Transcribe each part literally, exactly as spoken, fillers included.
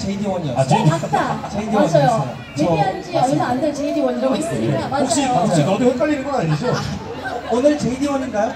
제이디원이었어요. 아, 제이디. 어, 맞다. 제이디원이었어요. 맞아요. 데뷔한 지 얼마 안 된 제이디원이라고 했으니까 맞아요. 혹시, 혹시 너도 헷갈리는 건 아니죠? 오늘 제이디원인가요?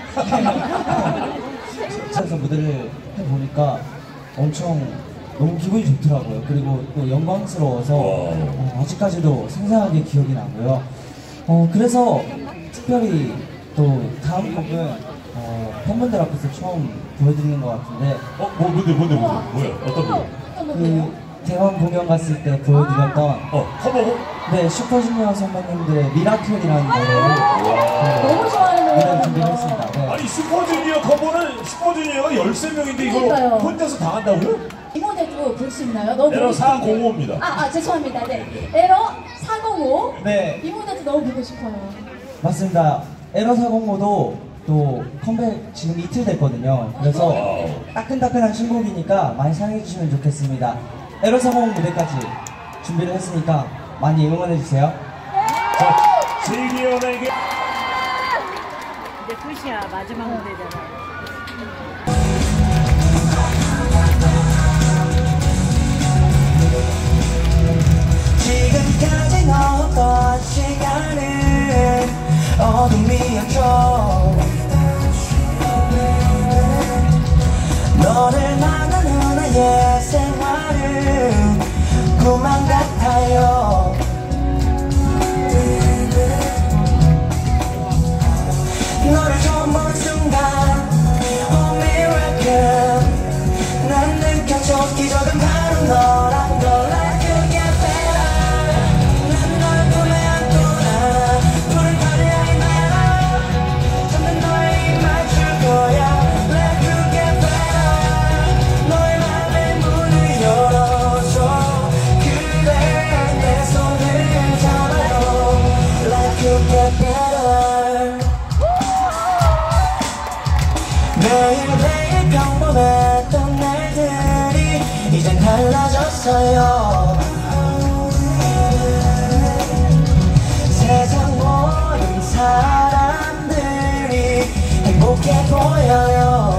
그래서 무대를 해보니까 엄청 너무 기분이 좋더라고요. 그리고 또 영광스러워서 어, 아직까지도 생생하게 기억이 나고요. 어, 그래서 특별히 또 다음 곡은 어, 팬분들 앞에서 처음 보여드리는 것 같은데 어? 뭐, 뭔데, 뭔데, 뭔데? 뭐야? 어떤 거? 어떤 건데요? 그 대만 공연 갔을 때 보여드렸던 어, 커버곡? 네, 슈퍼주니어 선배님들의 미라클이라는 노래를 너무 좋아하는 노래 노래거든요. 준비했습니다. 네. 아니, 슈퍼주니어 커버는 슈퍼주니어가 열세 명인데 이걸 그러니까요. 혼자서 다 한다고요? 이 무대도 볼 수 있나요? 너무 에러 보고 싶은데. 사공오입니다. 아, 아, 죄송합니다. 네. 에러 사공오. 네. 이 무대도 너무 보고 싶어요. 맞습니다. 에러 사공오도 또 컴백 지금 이틀 됐거든요. 그래서 와우. 따끈따끈한 신곡이니까 많이 사랑해주시면 좋겠습니다. 에러 사공오 무대까지 준비를 했으니까 많이 응원해주세요. 자, 제이디언에게. 이제 끝이야. 마지막 무대잖아. 지금까지 넣었던 시간은 어둠이었죠. 너를 만나는 나의 생활은 꿈만 같아요. 너를 처음 본 순간 Oh miracle 난 느꼈죠. 기적은 바로 너란 걸 알게 되라. 난 널 품에 안고나 푸른 하늘 향해 날아 잠든 너의 입 맞출 거야. Let you get better 너의 맘에 문을 열어줘. 그래 내 손을 잡아요. Let you get better 매일매일 평범했던 날들이 이젠 달라졌어요. 세상 모든 사람들이 행복해 보여요.